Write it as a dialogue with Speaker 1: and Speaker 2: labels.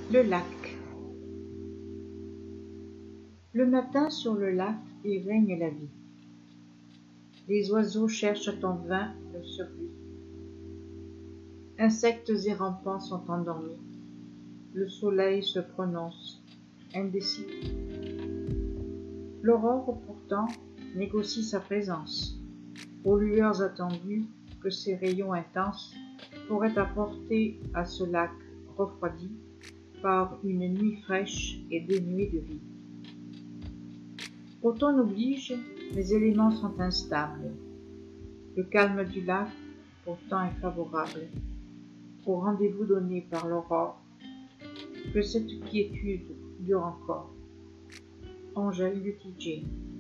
Speaker 1: Le lac. Le matin sur le lac, il règne la vie. Les oiseaux cherchent en vain le survie. Insectes et rampants sont endormis. Le soleil se prononce, indécis. L'aurore, pourtant, négocie sa présence, aux lueurs attendues que ses rayons intenses pourraient apporter à ce lac refroidi par une nuit fraîche et dénuée de vie. Automne oblige, les éléments sont instables. Le calme du lac, pourtant, est favorable au rendez-vous donné par l'aurore. Que cette quiétude dure encore. Angèle Luttiger.